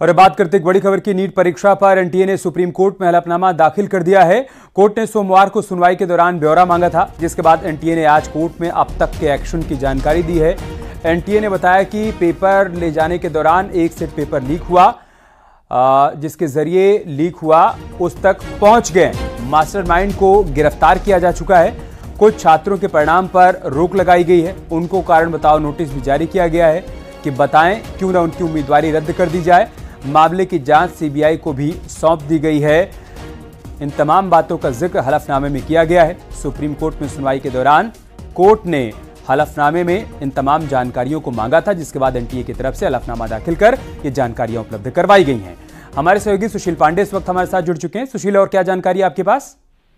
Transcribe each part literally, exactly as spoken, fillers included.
और अब बात करते एक बड़ी खबर की। नीट परीक्षा पर एनटीए ने सुप्रीम कोर्ट में हलफनामा दाखिल कर दिया है। कोर्ट ने सोमवार को सुनवाई के दौरान ब्यौरा मांगा था, जिसके बाद एनटीए ने आज कोर्ट में अब तक के एक्शन की जानकारी दी है। एनटीए ने बताया कि पेपर ले जाने के दौरान एक सेट पेपर लीक हुआ, जिसके जरिए लीक हुआ उस तक पहुंच गए मास्टरमाइंड को गिरफ्तार किया जा चुका है। कुछ छात्रों के परिणाम पर रोक लगाई गई है। उनको कारण बताओ नोटिस भी जारी किया गया है कि बताएं क्यों ना उनकी उम्मीदवारी रद्द कर दी जाए। मामले की जांच सीबीआई को भी सौंप दी गई है। इन तमाम बातों का जिक्र हलफनामे में किया गया है। सुप्रीम कोर्ट में सुनवाई के दौरान कोर्ट ने हलफनामे में इन तमाम जानकारियों को मांगा था, जिसके बाद एनटीए की तरफ से हलफनामा दाखिल कर ये जानकारियां उपलब्ध करवाई गई हैं। हमारे सहयोगी सुशील पांडे इस वक्त हमारे साथ जुड़ चुके हैं। सुशील, और क्या जानकारी आपके पास?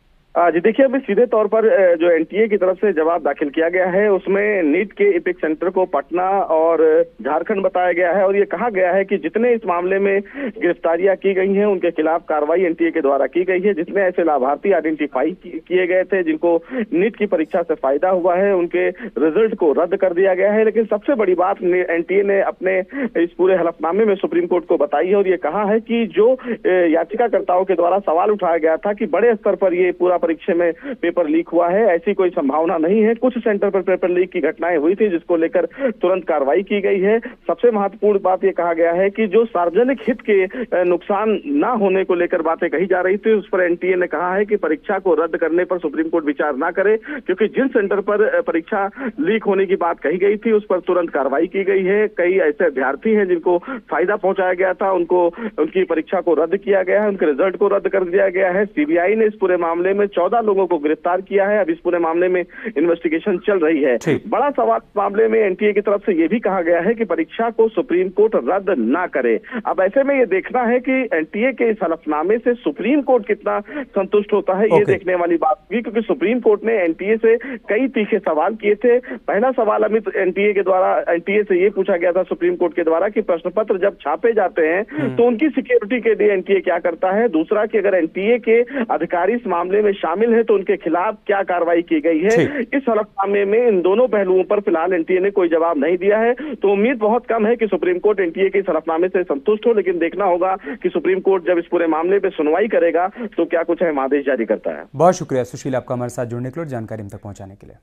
जी देखिए, अभी सीधे तौर पर जो एनटीए की तरफ से जवाब दाखिल किया गया है उसमें नीट के एपिक सेंटर को पटना और झारखंड बताया गया है और ये कहा गया है कि जितने इस मामले में गिरफ्तारियां की गई हैं उनके खिलाफ कार्रवाई एनटीए के द्वारा की गई है। जितने ऐसे लाभार्थी आइडेंटिफाई किए गए थे जिनको नीट की परीक्षा से फायदा हुआ है, उनके रिजल्ट को रद्द कर दिया गया है। लेकिन सबसे बड़ी बात एनटीए ने अपने इस पूरे हलफनामे में सुप्रीम कोर्ट को बताई है और ये कहा है कि जो याचिकाकर्ताओं के द्वारा सवाल उठाया गया था कि बड़े स्तर पर ये पूरा परीक्षा में पेपर लीक हुआ है, ऐसी कोई संभावना नहीं है। कुछ सेंटर पर पेपर लीक की घटनाएं हुई थी जिसको लेकर तुरंत कार्रवाई की गई है। सबसे महत्वपूर्ण बात यह कहा गया है कि जो सार्वजनिक हित के नुकसान ना होने को लेकर बातें कही जा रही थी, उस पर एनटीए ने कहा है कि परीक्षा को रद्द करने पर सुप्रीम कोर्ट विचार ना करे, क्योंकि जिन सेंटर पर परीक्षा लीक होने की बात कही गई थी उस पर तुरंत कार्रवाई की गई है। कई ऐसे अभ्यर्थी हैं जिनको फायदा पहुंचाया गया था, उनको उनकी परीक्षा को रद्द किया गया है, उनके रिजल्ट को रद्द कर दिया गया है। सीबीआई ने इस पूरे मामले में चौदह लोगों को गिरफ्तार किया है। अब इस पूरे मामले में इन्वेस्टिगेशन चल रही है। बड़ा सवाल मामले में एनटीए की तरफ से यह भी कहा गया है कि परीक्षा को सुप्रीम कोर्ट रद्द ना करे। अब ऐसे में यह देखना है कि एनटीए के इस हलफनामे से सुप्रीम कोर्ट कितना संतुष्ट होता है, ये देखने वाली बात होगी, क्योंकि सुप्रीम कोर्ट ने एनटीए से कई तीखे सवाल किए थे। पहला सवाल अमित एनटीए के द्वारा एनटीए से यह पूछा गया था सुप्रीम कोर्ट के द्वारा कि प्रश्न पत्र जब छापे जाते हैं तो उनकी सिक्योरिटी के लिए एनटीए क्या करता है। दूसरा कि अगर एनटीए के अधिकारी इस मामले में शामिल है तो उनके खिलाफ क्या कार्रवाई की गई है। इस हलफनामे में इन दोनों पहलुओं पर फिलहाल एनटीए ने कोई जवाब नहीं दिया है, तो उम्मीद बहुत कम है कि सुप्रीम कोर्ट एनटीए के इस हलफनामे से संतुष्ट हो। लेकिन देखना होगा कि सुप्रीम कोर्ट जब इस पूरे मामले पे सुनवाई करेगा तो क्या कुछ अहम आदेश जारी करता है। बहुत शुक्रिया सुशील, आपका हमारे साथ जुड़ने के लिए और जानकारी हम तक पहुंचाने के लिए।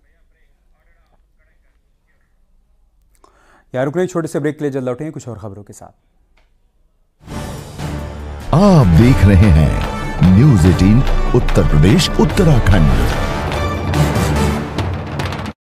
यार रुकने छोटे से ब्रेक के लिए जल्द लौटेंगे कुछ और खबरों के साथ। आप देख रहे हैं न्यूज़ अठारह उत्तर प्रदेश उत्तराखंड।